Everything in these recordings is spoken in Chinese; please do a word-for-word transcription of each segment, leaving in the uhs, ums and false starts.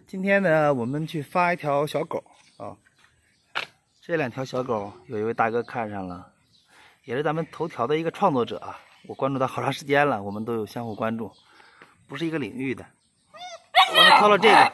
今天呢，我们去发一条小狗啊。这两条小狗，有一位大哥看上了，也是咱们头条的一个创作者啊。我关注他好长时间了，我们都有相互关注，不是一个领域的。我们挑了这个，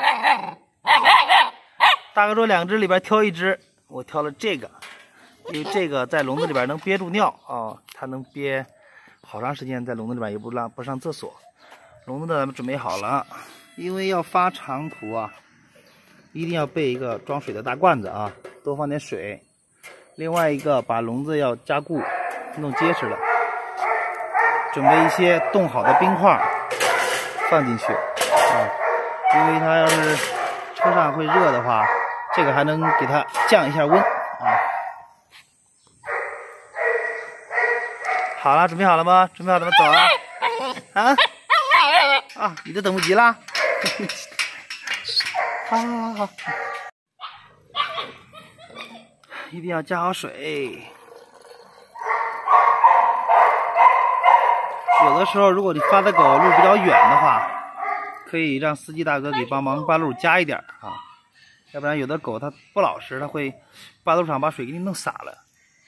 大哥说两只里边挑一只，我挑了这个，因为这个在笼子里边能憋住尿啊，它能憋好长时间，在笼子里边也不让不上厕所。笼子呢，咱们准备好了。因为要发长途啊，一定要备一个装水的大罐子啊，多放点水。另外一个，把笼子要加固，弄结实了。准备一些冻好的冰块放进去啊，因为它要是车上会热的话，这个还能给它降一下温啊。好了，准备好了吗？准备好了吗？走啊！啊啊！你都等不及啦！好好好好，一定要加好水。有的时候，如果你发的狗路比较远的话，可以让司机大哥给帮忙把路加一点啊，要不然有的狗它不老实，它会把路上把水给你弄洒了。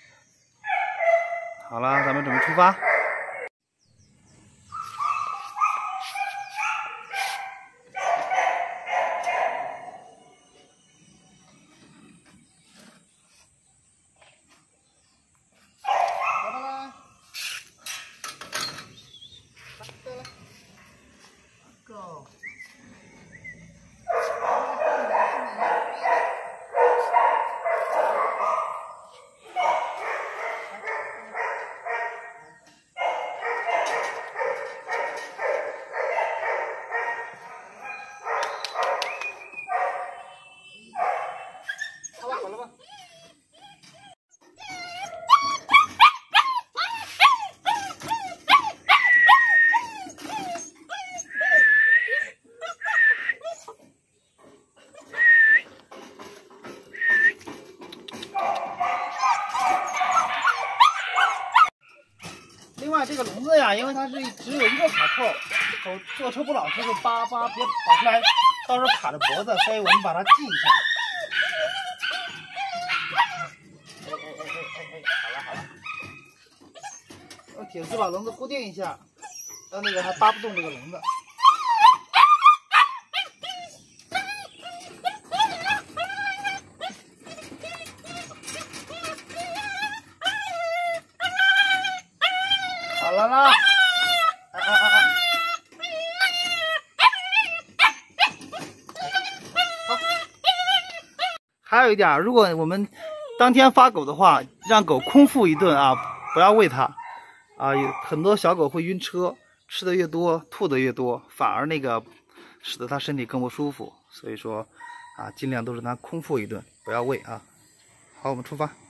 好了，咱们准备出发。Go. 好了好了吧。另外这个笼子呀，因为它是只有一个卡扣，手坐车不老实就叭叭别跑出来，到时候卡着脖子，所以我们把它系一下。哎哎哎哎哎哎，好了好了，用铁丝把笼子固定一下，让那个它扒不动这个笼子。好了啦，哎哎哎哎，好。还有一点，如果我们当天发狗的话，让狗空腹一顿啊，不要喂它啊。有很多小狗会晕车，吃的越多，吐的越多，反而那个使得它身体更不舒服。所以说啊，尽量都是它空腹一顿，不要喂啊。好，我们出发。